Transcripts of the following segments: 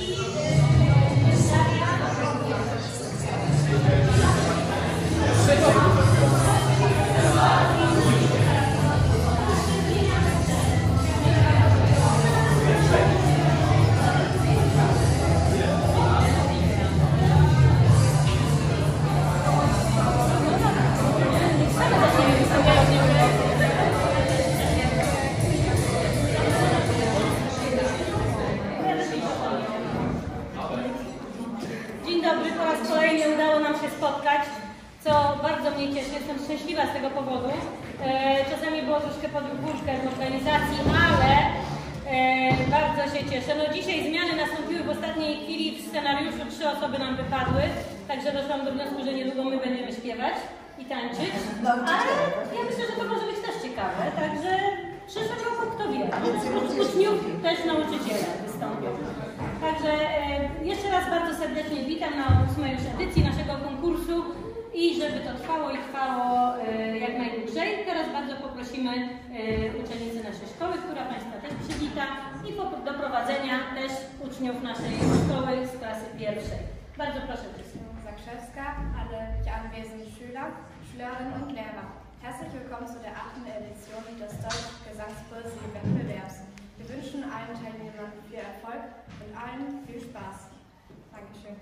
Szczęśliwa z tego powodu. Czasami było troszkę podwórkę w organizacji, ale bardzo się cieszę. No dzisiaj zmiany nastąpiły w ostatniej chwili w scenariuszu, 3 osoby nam wypadły, także doszłam do wniosku, że niedługo my będziemy śpiewać i tańczyć. Ale ja myślę, że to może być też ciekawe, także w przyszłym roku kto wie, uczniów też nauczyciele wystąpią. Także jeszcze raz bardzo serdecznie witam na 8. już edycji naszego konkursu. I żeby to trwało jak najdłużej. Teraz bardzo poprosimy uczennicę naszej szkoły, która Państwa też przywita i do prowadzenia też uczniów naszej szkoły z klasy pierwszej. Bardzo proszę Krystyna Zakrzewska, alle die anwesenden Schüler, Schülerinnen und Lehrer. Herzlich willkommen zu der 8. Edition des Deutsch-Gesangspoesie-Wettbewerbs. Wir wünschen allen Teilnehmern viel Erfolg und allen viel Spaß. Dankeschön.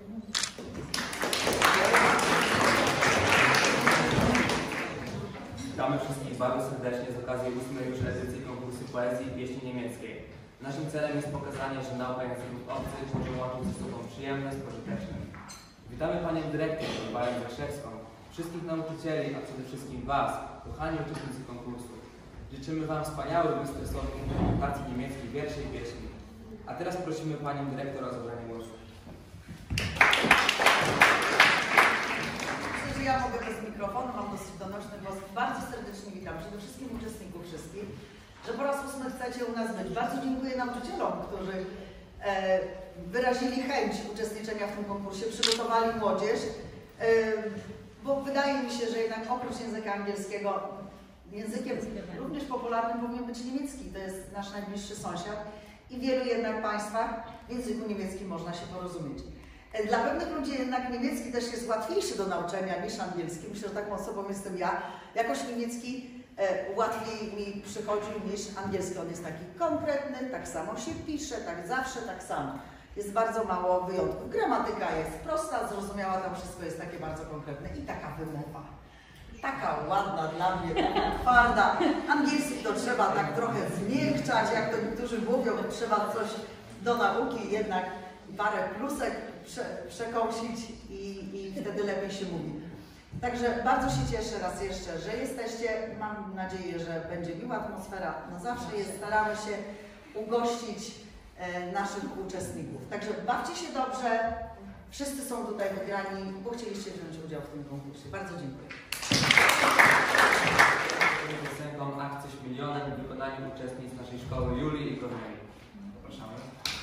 Witamy wszystkich bardzo serdecznie z okazji 8. już edycji konkursu poezji i pieśni niemieckiej. Naszym celem jest pokazanie, że nauka języków obcych może łączyć ze sobą przyjemne z pożytecznym. Witamy Panią Dyrektor, Barbarę Zakrzewską, wszystkich nauczycieli, a przede wszystkim Was, kochani uczestnicy konkursu. Życzymy Wam wspaniałych, bezstresowych interpretacji niemieckich wierszy i pieśni. A teraz prosimy Panią Dyrektor o zabranie głosu. Ja mogę bez mikrofonu, mam dosyć donośny głos. Bardzo serdecznie witam przede wszystkim uczestników wszystkich, że po raz 8 chcecie u nas być. Bardzo dziękuję nauczycielom, którzy wyrazili chęć uczestniczenia w tym konkursie, przygotowali młodzież, bo wydaje mi się, że jednak oprócz języka angielskiego językiem również popularnym powinien być niemiecki. To jest nasz najbliższy sąsiad i w wielu jednak państwach w języku niemieckim można się porozumieć. Dla pewnych ludzi jednak niemiecki też jest łatwiejszy do nauczenia niż angielski. Myślę, że taką osobą jestem ja. Jakoś niemiecki łatwiej mi przychodził niż angielski. On jest taki konkretny, tak samo się pisze, tak zawsze, tak samo. Jest bardzo mało wyjątków. Gramatyka jest prosta, zrozumiała, tam wszystko jest takie bardzo konkretne i taka wymowa. Taka ładna dla mnie, taka twarda. Angielski to trzeba tak trochę zmiękczać, jak to niektórzy mówią, trzeba coś do nauki jednak parę plusek przekąsić i wtedy lepiej się mówi. Także bardzo się cieszę raz jeszcze, że jesteście. Mam nadzieję, że będzie miła atmosfera. No zawsze jest, staramy się ugościć naszych uczestników. Także bawcie się dobrze. Wszyscy są tutaj wygrani, bo chcieliście wziąć udział w tym konkursie. Bardzo dziękuję. Piosenką Akcję Milionem w wykonaniu uczestnic naszej szkoły Julii i Korneli. Zapraszamy.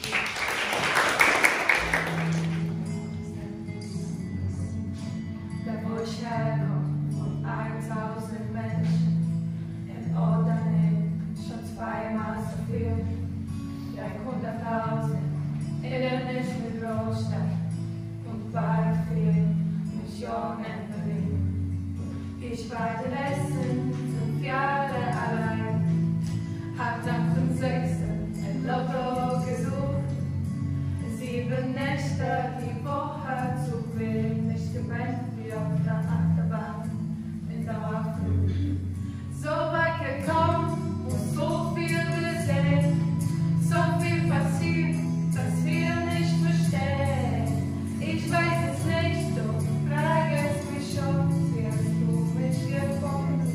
Da wo ich herkomme, von 1000 Menschen, im Ort daneben schon zweimal so viel, wie 100.000 in der nächsten Großstadt und bald 4 Millionen Berlin. Ich war die letzten 5 Jahre allein, hab nach dem 6. ein Lotto gesucht, 7 Nächte die Woche zu wählen, nicht gemeint wie auf der Achterbahn in Dauerflug. So weit gekommen und so viel gesehen, so viel passiert, dass wir nicht verstehen. Ich weiß es nicht, doch frage es mich schon, wie hast du mich gefunden?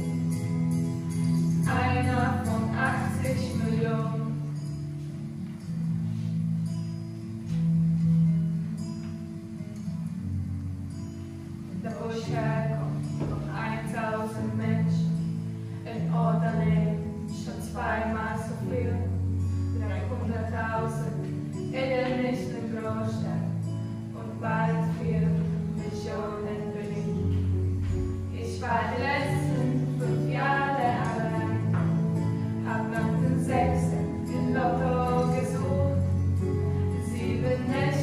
Einer von 80 Millionen. Da wo ich herkomme, von 1000 Menschen, in Ort daneben schon zweimal so viel, 300.000 in der nächsten Großstadt und bald 4 Millionen Berlin. Ich war die letzten 5 Jahre allein, hab nach dem 6. in Lotto gesucht, 7 Nächte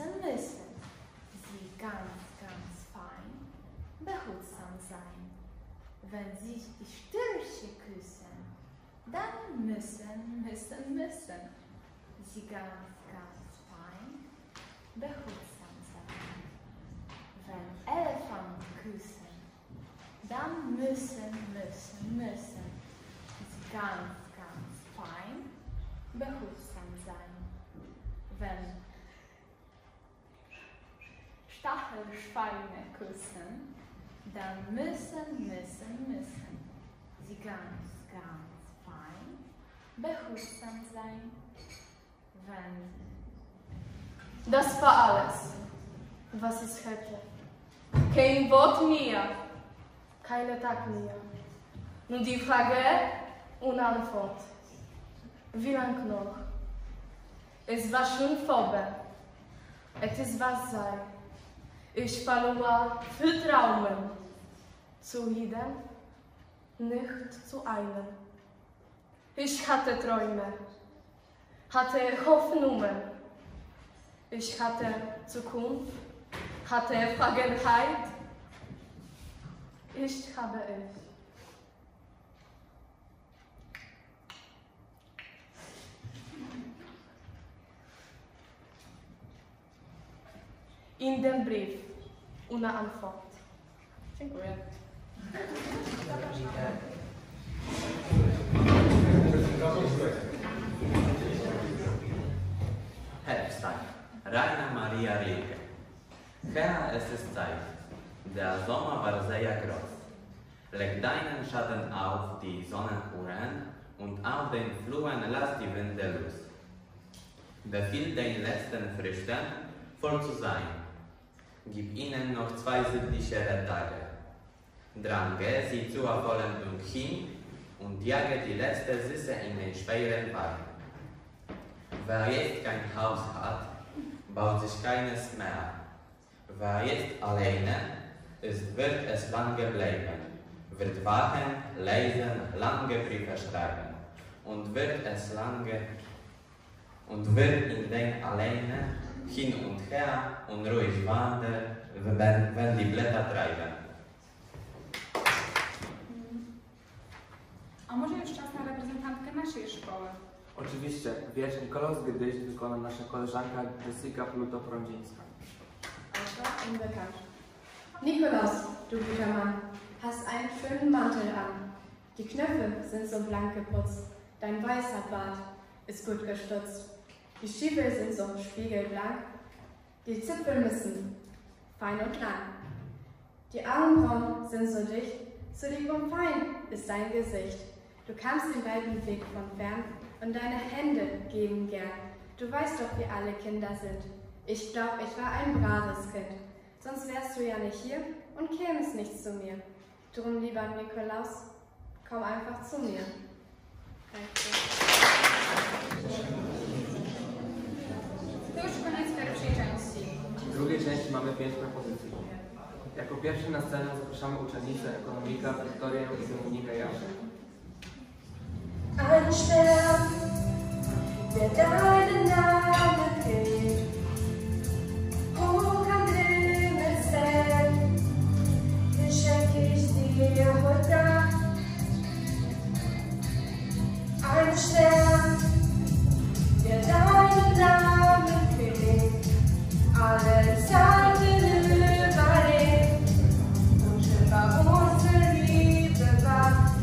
müssen sie ganz fein behutsam sein. Wenn sie die Störche küssen, dann müssen sie ganz fein behutsam sein. Wenn Elefanten küssen, dann müssen sie ganz fein behutsam sein. Wenn Stachelschweine küssen, dann müssen sie ganz fein behutsam sein. Das war alles, was ich hätte. Kein Wort mehr, keine Tag mehr. Nur die Frage und Antwort. Wie lang noch? Es war schon vorbei. Es war sein. Ich verlor Vertrauen zu jedem, nicht zu einem. Ich hatte Träume, hatte Hoffnungen. Ich hatte Zukunft, hatte Vergangenheit. Ich habe es. In dem Brief ohne Antwort. Dziękuję. Herbsttag. Rainer Maria Rilke. Her, es ist Zeit. Der Sommer war sehr groß. Leg deinen Schatten auf die Sonnenuhren und auf den Fluren lass die Winde los. Befiehl den letzten Früchten, voll zu sein. Gib ihnen noch 2 südlichere Tage. Drange sie zur Vollendung hin und jage die letzte Süße in den schweren Wagen. Wer jetzt kein Haus hat, baut sich keines mehr. Wer jetzt alleine ist, wird es lange bleiben, wird wachen, lesen, lange Briefe schreiben und wird in den alleine hin und her und ruhig wandern, wenn die Blätter treiben. A może już czas na reprezentantkę naszej szkoły? Oczywiście, wiersz Nikolaus Gdyś wykona nasza koleżanka Jessica Pluto-Prądzińska. Also unbekannt. Nikolaus, du guter Mann, hast einen schönen Mantel an. Die Knöpfe sind so blank geputzt, dein weißer Bart ist gut gestutzt. Die Stiefel sind so spiegelblank, die Zipfel müssen fein und lang. Die Augenbrauen sind so dicht und fein ist dein Gesicht. Du kannst den weiten Weg von fern und deine Hände geben gern. Du weißt doch, wie alle Kinder sind. Ich glaub, ich war ein braves Kind, sonst wärst du ja nicht hier und kämest nicht zu mir. Drum, lieber Nikolaus, komm einfach zu mir. Danke. To już koniec pierwszej części. W drugiej części mamy 5 propozycji. Jako pierwszy na scenę zapraszamy uczennicę ekonomika Wiktorię i Dominikę Jaszek. Ein Stern, der deinen Namen trägt, hoch am Himmel fällt, den schenke ich dir heute Nacht. Ein Stern, der deinen Namen trägt, alle Zeiten überlebt und über unsere Liebe wacht.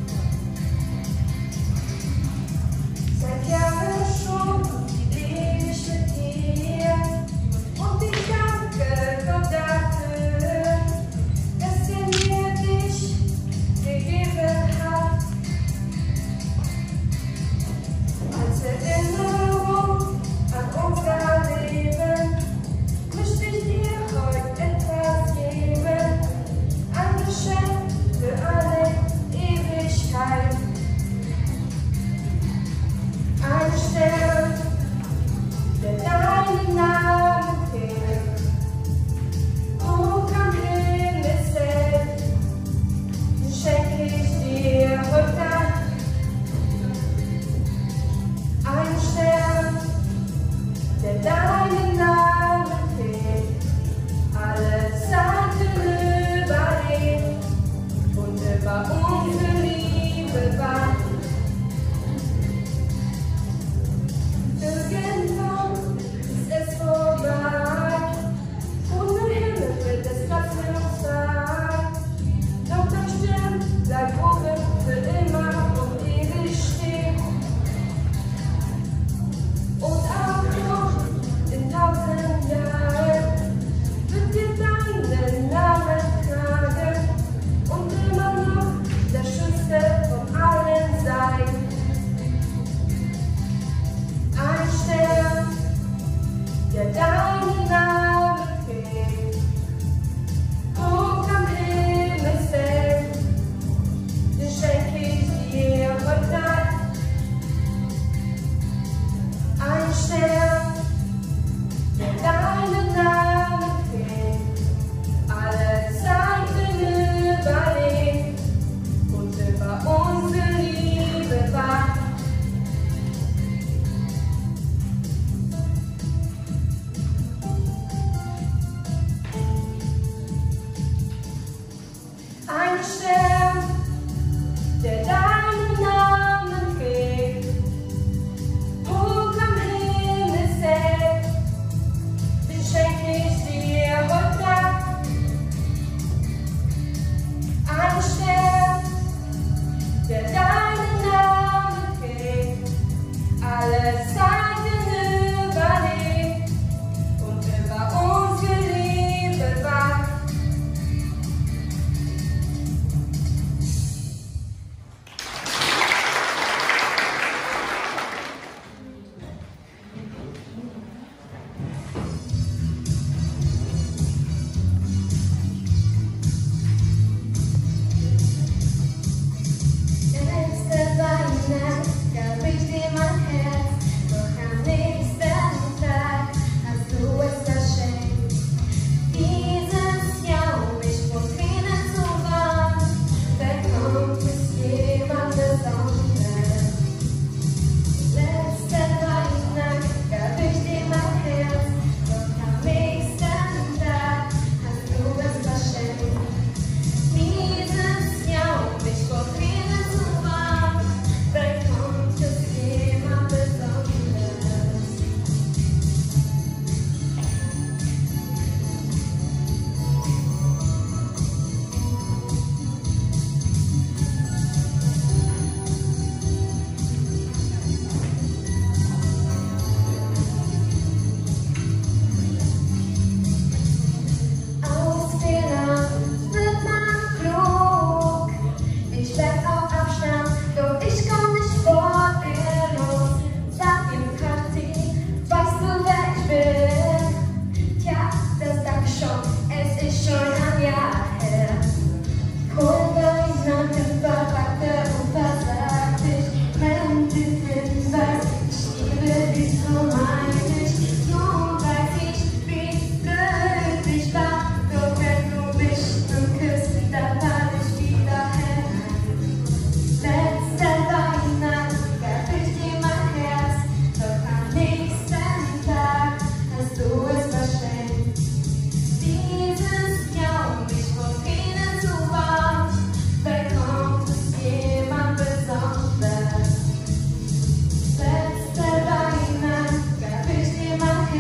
Seit Jahren schon lebe ich mit dir und ich danke Gott dafür, dass er mir dich gegeben hat. Als Erinnerung an unser Leben möchte ich dir heute etwas geben, ein Geschenk für alle Ewigkeit. Ein Stern, der deinen Namen trägt, hoch am Himmelsfeld, den schenke ich dir heute Nacht. Ein Stern, der deinen Namen trägt,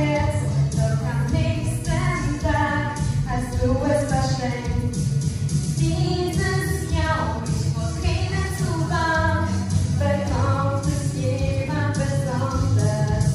Herz, doch am nächsten Tag hast du es verschenkt. Dieses Jahr, um mich vor Tränen zu warnen, bekommt es jemand Besonderes.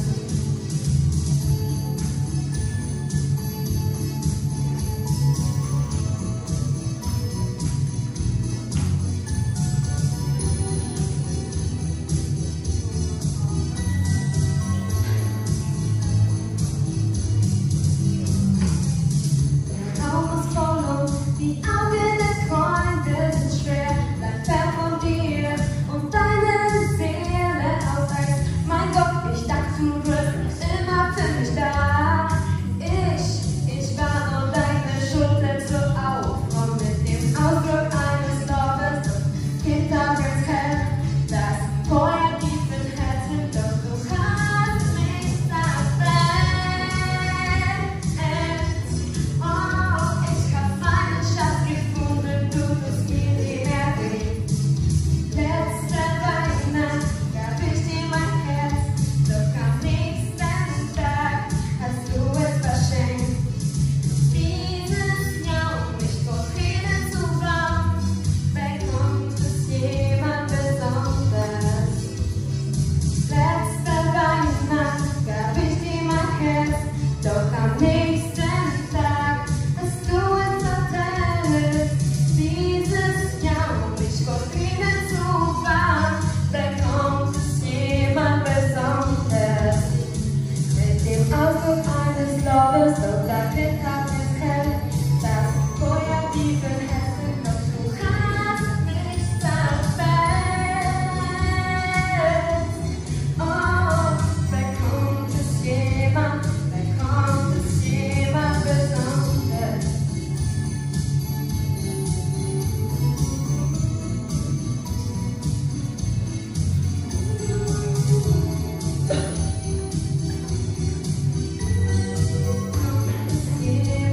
Der Raum ist voll und die Augen der Freunde sind schwer. Bleib fern von dir und deine Seele aus Eis. Mein Gott, ich dachte, du wirst immer für mich da. Ich war nur deine Schulter so auf und mit dem Ausdruck eines Loves hinter ganz hell. Das Feuer tief im Herzen, doch du hast mich zerfällt. Oh, ich hab meinen Schatz gefunden, du tust mir nie mehr weh. Letzte Weihnacht gab ich dir mein Herz, doch am nächsten Tag hast du es verschenkt. Dieses Jahr, um mich vor Tränen zu warnen, bekommt es jemand Besonderes. Letzte Weihnacht gab ich dir mein Herz, doch am nächsten Tag hast du es verteilt. Dieses Jahr, um mich vor Tränen zu warnen, bekommt es jemand Besonderes. Mit dem Ausdruck eines Loves, doch bleibt der Tag ist hell. Das Feuer tief im Herzen, doch du hast mich zerfällt. Oh, bekommt es jemand Besonderes. Jemand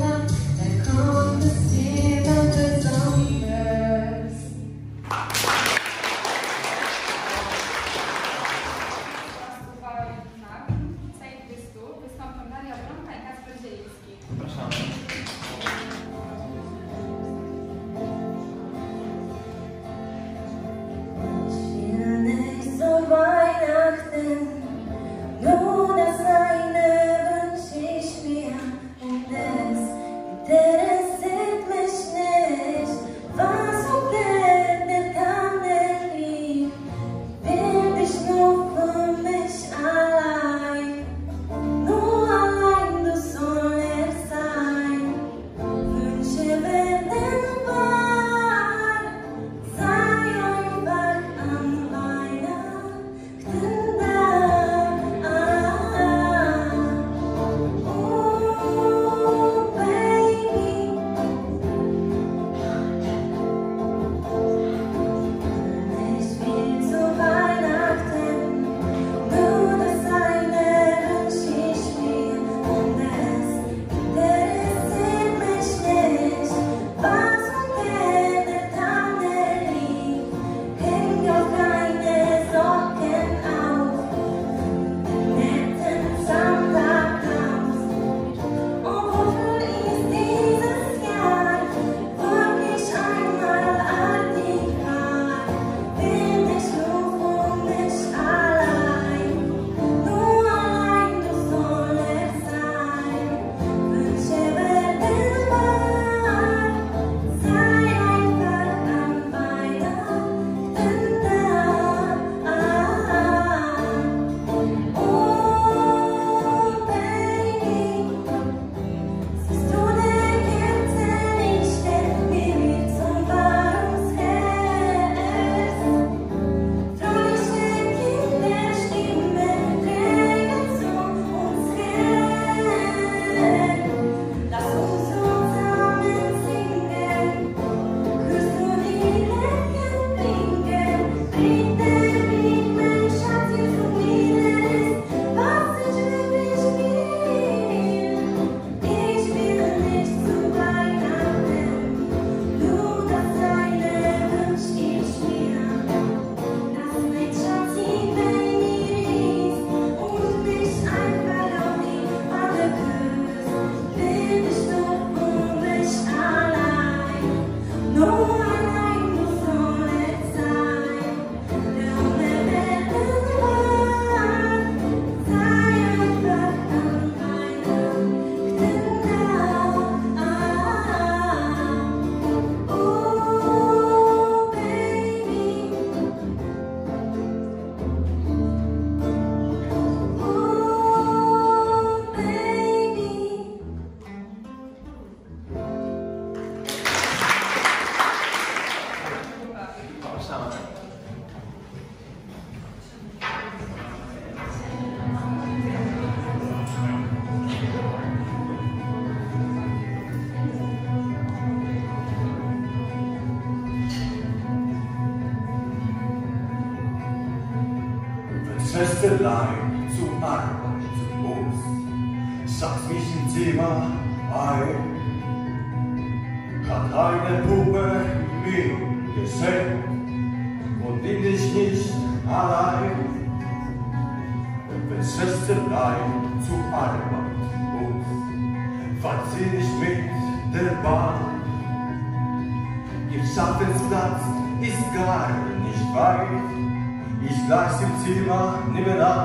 Schwesterlein zur Arbeit muss, sag's mich im Zimmer ein, hat eine Puppe mir geschenkt und bin ich nicht allein. Und wenn Schwesterlein zur Arbeit muss, fahrt sie nicht mit der Bahn. Ihr Schaffensplatz ist gar nicht weit, ich lag's im Zimmer nebenan.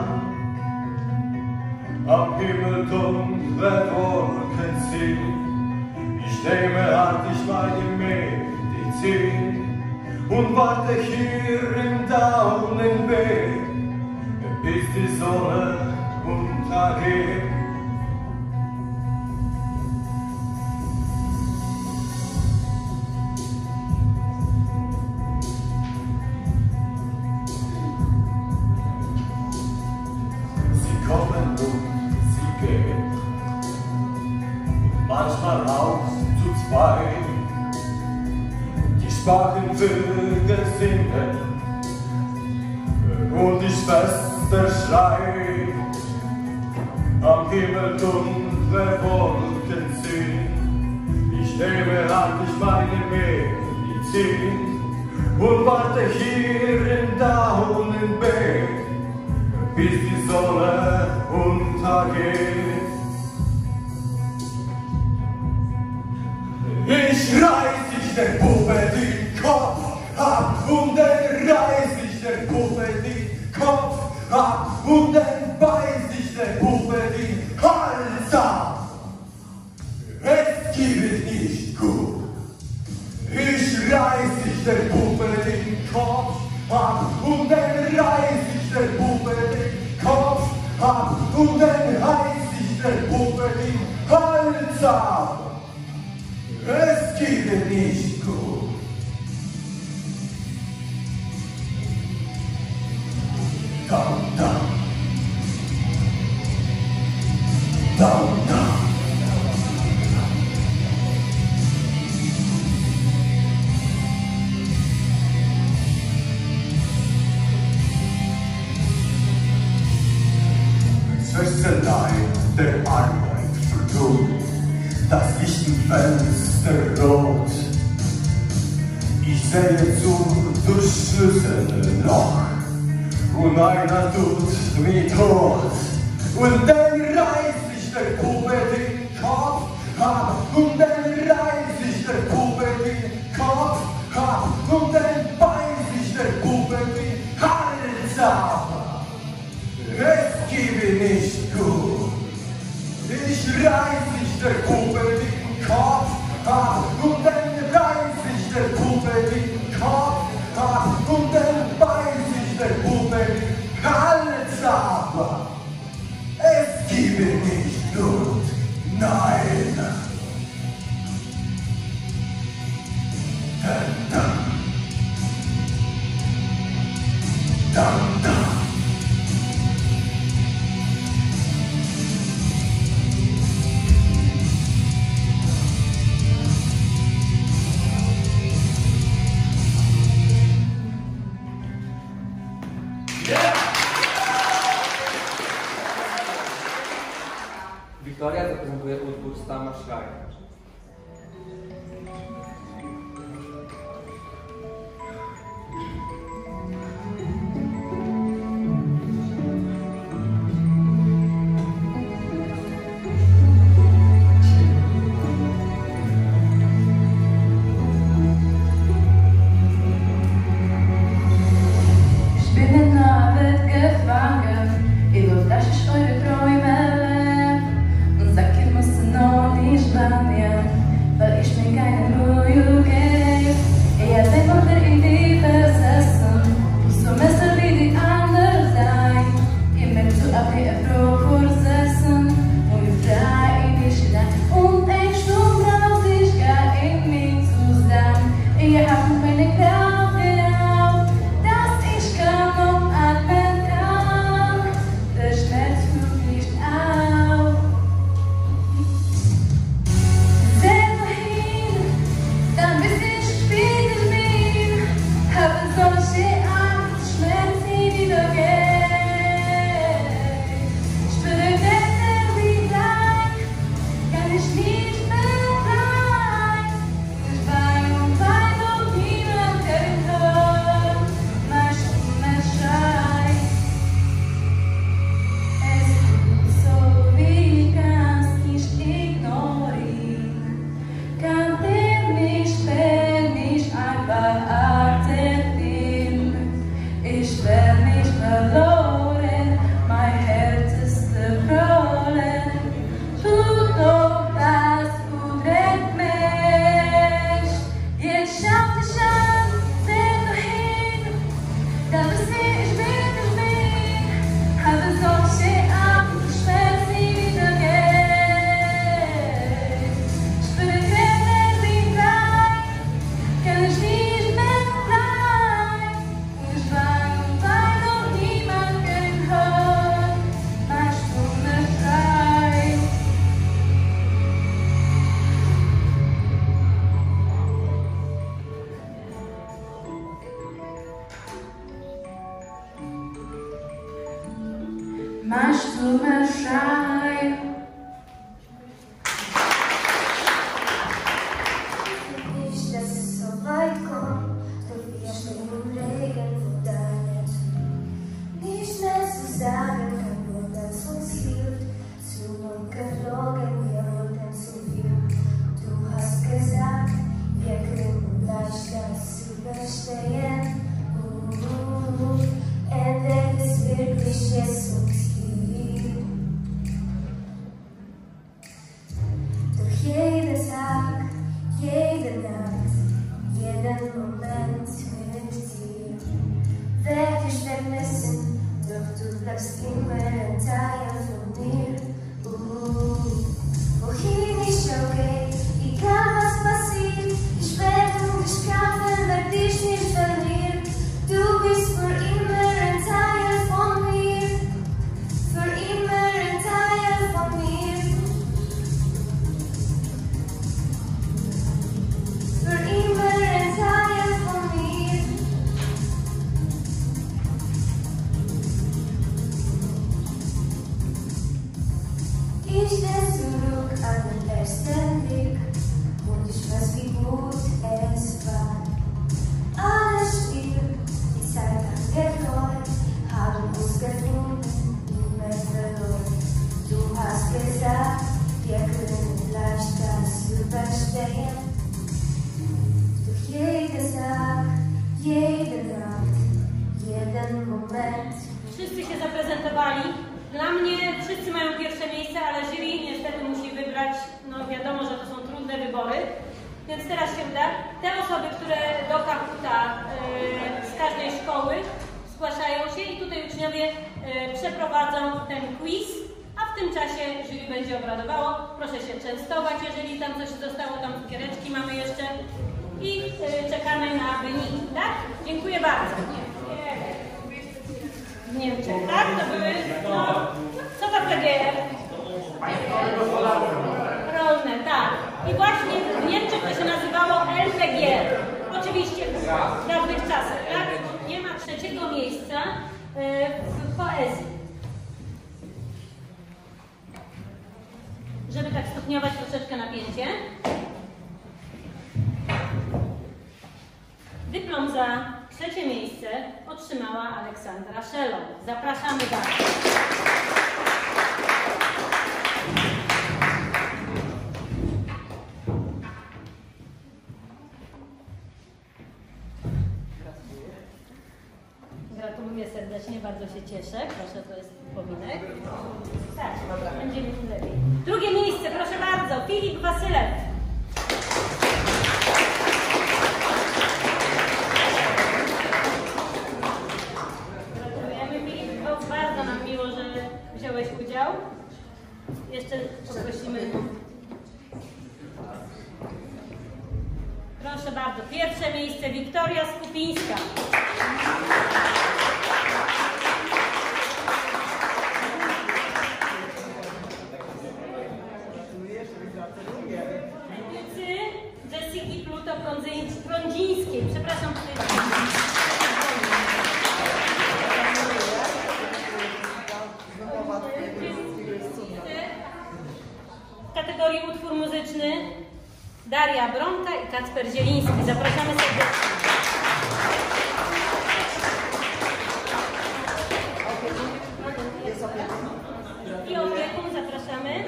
Am Himmel dunkle Wolken ziehen, ich nehme artig meine Medizin und warte hier im Daunenweg, bis die Sonne untergeht. Manchmal auch zu zweit, die Sparrenvögel singen und die Schwester schreit. Am Himmel dunkle Wolken ziehen, ich nehme artig meine Medizin und warte hier im Daunenbeck, bis die Sonne untergeht. Ich reiß ich der Puppe den Kopf ab und dann reiß ich der Puppe den Kopf ab und dann beiß ich der Puppe den Hals ab. Es geht nicht gut. Ich reiß ich der Puppe den Kopf ab und dann reiß ich der Puppe den Kopf ab und dann reiß ich der Puppe den Hals ab. Es geht nicht gut. Down, down. Down, down. Schwesterlein der Arbeit vertut, das Licht im Fenster rot. Ich sehe zu durch Schlüsselloch und einer tut mich tot. Und dann reiß ich der Puppe den Kopf ab und dann reiß ich der Puppe den Kopf ab und dann beiß ich der Puppe den Hals ab. Es geht nicht gut. Ich reiß ich der Puppe den Kopf ab und dann reiß ich der Puppe den Kopf ab und dann beiß ich der Puppe den Hals ab. Es gibt nicht gut, nein. Dann, dann. Dann, dann. Wiktoria zaprezentuje utwór Stama Schreier. Ich bin in der Welt gefangen, ihr dürft das ist eure Träume. Sag, ihr müsst noch nicht bei mir, weil ich bin keine Lüge. Ihr seid von der Idee versessen, so messer wie die anderen sein. Ihr merkt so ab, wie ihr froh versessen, und ihr frei nicht rein. Und ein Sturm braucht sich gar in mir zusammen. Ihr habt meine Kraft darauf, dass ich kaum noch atmen kann. Der Schmerz fühlt nicht auf. geflogen, wir wurden zu viel. Du hast gesagt, wir können leicht das überstehen. Entdeckt es wirklich jetzt uns hier. Doch jeden Tag, jede Nacht, jeden Moment mit dir werd ich vermissen, doch du bleibst immer ein Teil von mir. Wohin ich auch geh, egal was passiert, ich werde dich kämpfen, werd dich nicht verlieren. Du bist für immer ein Teil von mir, für immer ein Teil von mir. Für immer ein Teil von mir. Ich denke zurück an den ersten Blick und ich weiß, wie gut es war. Alles still, die Zeit angekommen, haben uns gefunden, nie mehr verloren. Du hast gesagt, wir können leicht das überstehen. Durch jeden Tag, jede Nacht, jeden Moment. Wszyscy się zaprezentowali. Dla mnie wszyscy mają pierwsze miejsce, ale jury niestety musi wybrać, no wiadomo, że to są trudne wybory. Więc teraz się uda. Te osoby, które do Kahuta z każdej szkoły zgłaszają się i tutaj uczniowie przeprowadzą ten quiz, a w tym czasie jury będzie obradowało. Proszę się częstować, jeżeli tam coś zostało, tam cukiereczki mamy jeszcze i czekamy na wyniki, tak? Dziękuję bardzo. W Niemczech, tak? To były, no, co to PGR? Rolne, tak. I właśnie w Niemczech to się nazywało LPG. Oczywiście w dawnych czasach, tak? Nie ma trzeciego miejsca w poezji. Żeby tak stopniować troszeczkę napięcie. Dyplom za trzecie miejsce otrzymała Aleksandra Szelon. Zapraszamy bardzo. Gratuluję serdecznie, bardzo się cieszę. Proszę, to jest upominek. Tak, będzie mi lepiej. Drugie miejsce, proszę bardzo, Filip Wasylew. Gratulujemy, Filip. Bardzo nam miło, że wziąłeś udział. Jeszcze poprosimy. Proszę bardzo, pierwsze miejsce Wiktoria Skupińska. Jessiki Pluto-Prądzińskiej. Przepraszam. W kategorii utwór muzyczny Daria Bronka i Kacper Zieliński. Zapraszamy serdecznie. I opiekun zapraszamy.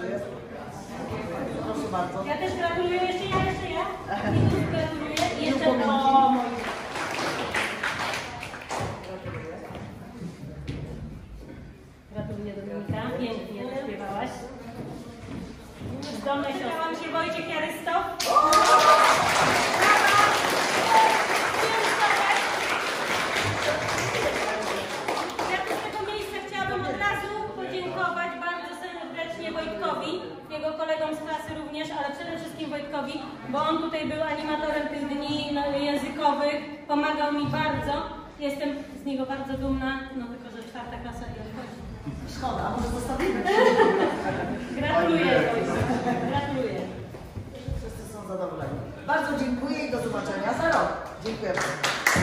Proszę bardzo. Ja też gratuluję, jeszcze ja. I tu gratuluję. I jeszcze o Gratuluję Dominika, pięknie śpiewałaś. Zdolne siostry. Się Wojciech Jarystow. Ja z tego miejsca chciałabym od razu podziękować bardzo serdecznie Wojtkowi, jego kolegom z klasy również, ale przede wszystkim Wojtkowi, bo on tutaj był animatorem tych dni językowych, pomagał mi bardzo. Jestem z niego bardzo dumna, no tylko że 4. klasa nie odchodzi. Szkoda, może zostawimy. Gratuluję Wojtek, gratuluję. Wszyscy są zadowoleni. Bardzo dziękuję i do zobaczenia za rok. Dziękuję bardzo.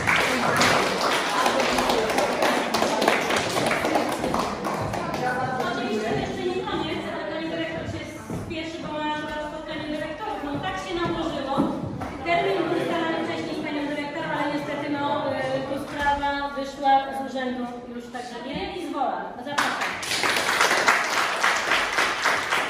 Oczywiście jeszcze nie koniec, ale pani dyrektor się spieszy, bo ma spotkanie dyrektorów. No tak się nałożyło. Termin był ustalany wcześniej z panią dyrektor, ale niestety tu sprawa wyszła z urzędu już także nie i zwołana. Zapraszam.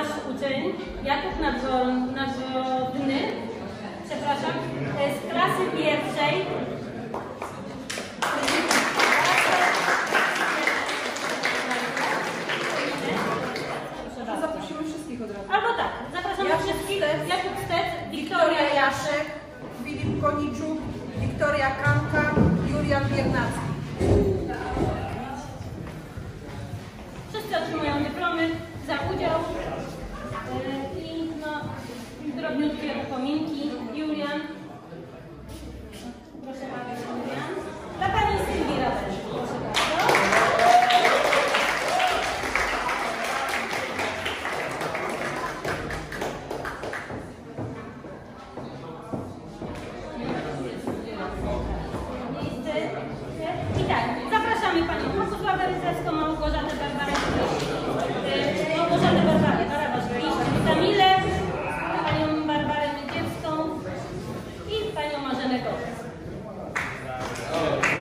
nasz uczeń, Jakub Nadzorny, przepraszam, z klasy pierwszej. Zaprosimy wszystkich od razu. Albo tak, zapraszamy wszystkich. Jakub Stec, Wiktoria Jaszek, Filip Koniczuk, Wiktoria Kamka, Julian Biernacki. Wszyscy otrzymują dyplomy za udział i no, drobniutkie upominki. Julian.